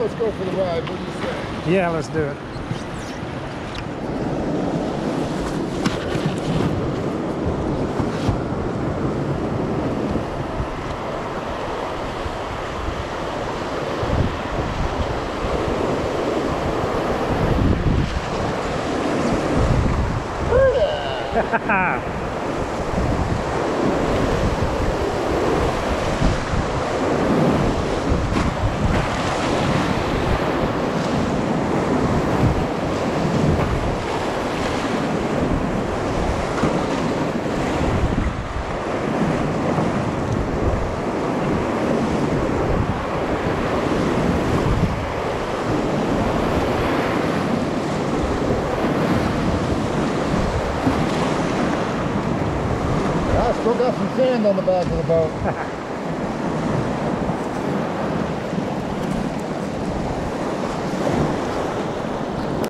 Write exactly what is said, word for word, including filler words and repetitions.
let's go for the ride. What do you say? Yeah, let's do it. I still got some sand on the back of the boat.